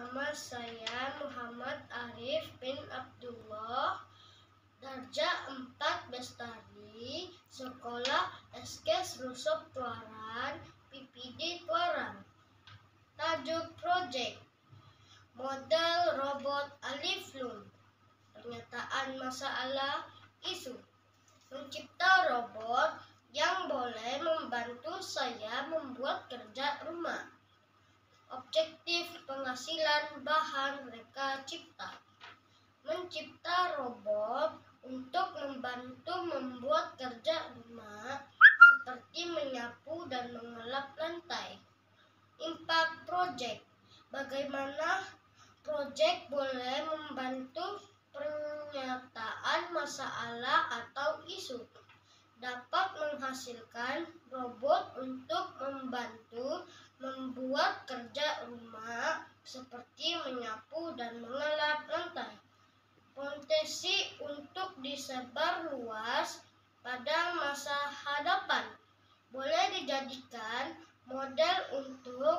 Nama saya Muhammad Arif bin Abdullah, Darjah 4 Bestari, Sekolah SK Rusop Tuaran, PPD Tuaran. Tajuk proyek model robot Alif Lum. Pernyataan masalah isu mencipta robot yang boleh membantu saya membuat kerja rumah. Objektif penghasilan bahan reka cipta. Mencipta robot untuk membantu membuat kerja rumah seperti menyapu dan mengelap lantai. Impact project. Bagaimana project boleh membantu pernyataan masalah atau isu. Dapat menghasilkan robot untuk membantu membuat kerja rumah seperti menyapu dan mengelap lantai. Potensi untuk disebar luas pada masa hadapan. Boleh dijadikan model untuk